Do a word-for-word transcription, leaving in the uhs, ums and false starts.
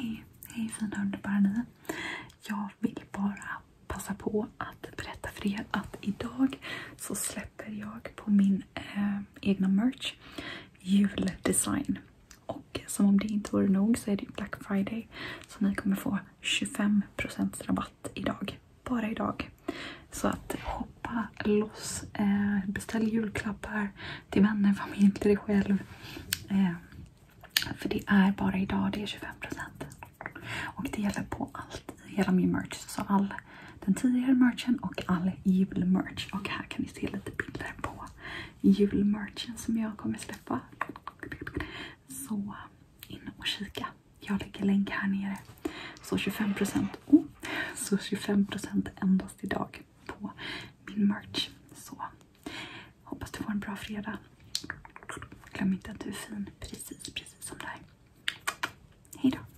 Hej, hej fina underbara ni. Jag vill bara passa på att berätta för er att idag så släpper jag på min eh, egna merch juldesign. Och som om det inte vore nog så är det Black Friday. Så ni kommer få tjugofem procent rabatt idag. Bara idag. Så att hoppa loss. Eh, beställ julklappar till vänner, familj, till dig själv. Eh, för det är bara idag, det är tjugofem procent. Och det gäller på allt i hela min merch. Så all den tidigare merchen och all julmerch. Och här kan ni se lite bilder på julmerchen som jag kommer släppa. Så in och kika. Jag lägger länk här nere. Så tjugofem procent. Oh, så tjugofem procent endast idag på min merch. Så hoppas du får en bra fredag. Glöm inte att du är fin. Precis, precis som dig. Hej då.